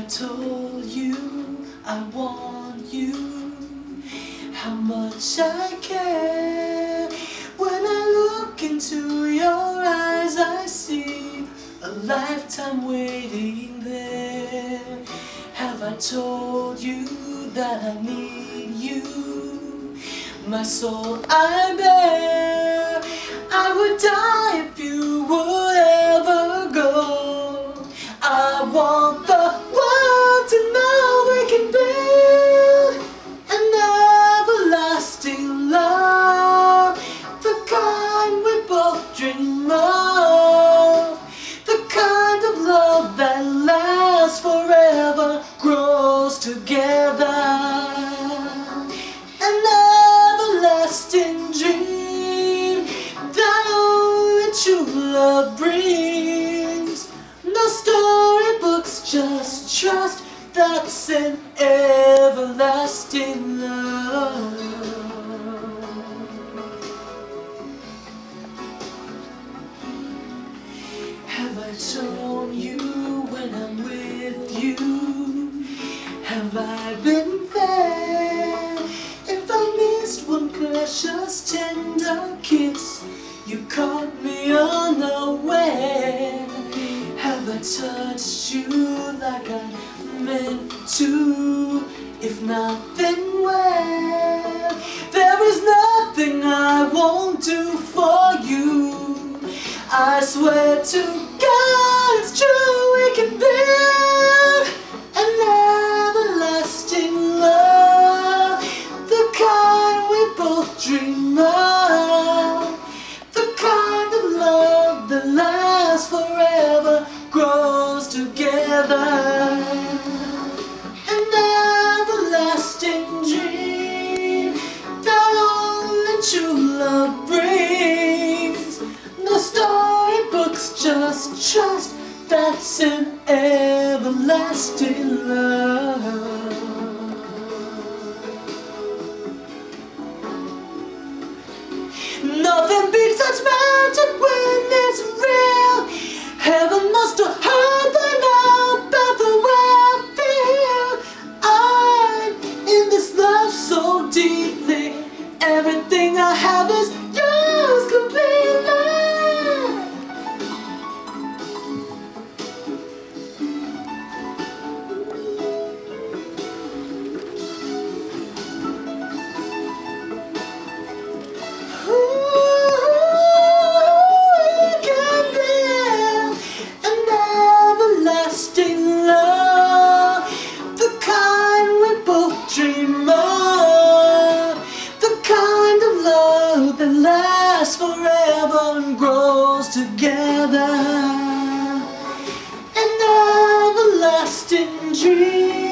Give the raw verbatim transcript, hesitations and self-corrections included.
told you I want you, how much I care. When I look into your eyes, I see a lifetime waiting there. Have I told you that I need you? My soul I bear. I would die if you would ever go. I want the world to know we can build an everlasting love, the kind we both dream of, the kind of love that lasts forever, grows together, an everlasting dream that only true love brings. No storybooks, just trust, that's an everlasting love. Have I told you when I'm with you? Have I been there? If I missed one precious tender kiss, you caught me unaware. Have I touched you like I meant to? If not, then where? There is nothing I won't do for you. I swear to God it's true, we can build an everlasting love, the kind we both dream of, the kind of love that lasts forever, grows together, an everlasting dream that only true love brings. No storybooks, just trust, that's an everlasting love. Nothing beats such magic when it's real. Heaven must have heard the now about the way I feel. I'm in this love so deeply. Everything I have is yours completely. Lasts forever and grows together, an everlasting dream.